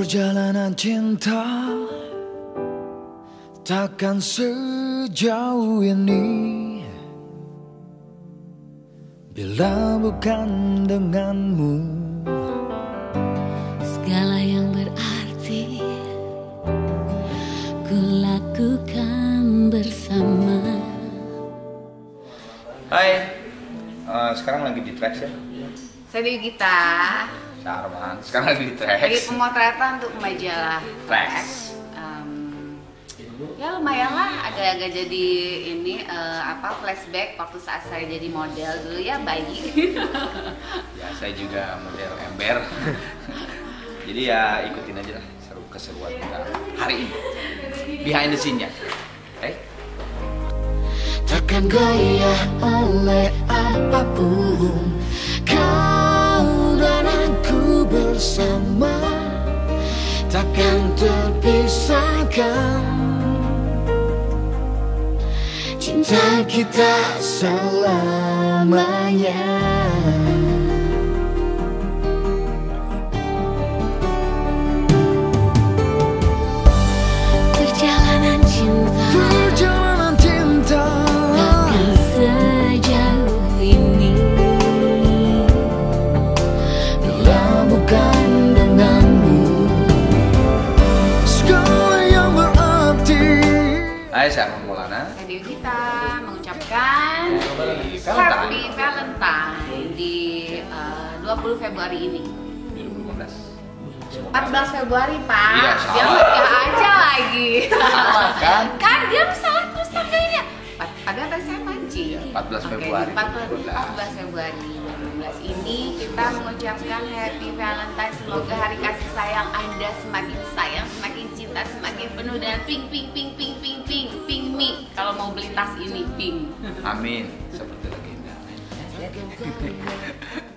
Perjalanan cinta takkan sejauh ini bila bukan denganmu. Segala yang berarti ku lakukan bersama. Hai, sekarang lagi di tracks ya? Saya Dewi Gita. Sarman, sekarang lagi di tracks. Lagi pemotretan untuk majalah Tracks. Ya lumayan lah, agak-agak jadi ini flashback waktu saat saya jadi model dulu ya, bayi. Ya, saya juga model ember. Jadi ya ikutin aja lah keseruan kita hari ini. Behind the scene-nya. Oke? Takkan goyah oleh apapun, kau dan aku bersama takkan terpisahkan. Cinta kita selamanya. Perjalanan cinta takkan sejauh ini bila bukan denganmu. Segala yang berarti. Hai, saya Arman Maulana. Saya Dewi Gita mengucapkan Happy Happy Valentine di 20 Februari ini. 2015. 14 Februari, Pak. Iya, Dia salah. nggak aja lagi. Salah kan? Kan dia salah terus tanggalnya. Padahal tadi saya mancing. Iya, 14 Februari. 14 Februari 2015 ini kita mengucapkan Happy Valentine. Semoga hari kasih sayang Anda semakin sayang, semakin cinta, semakin penuh dan pink me. Kalau mau beli tas ini pink. Amin. Seperti legenda.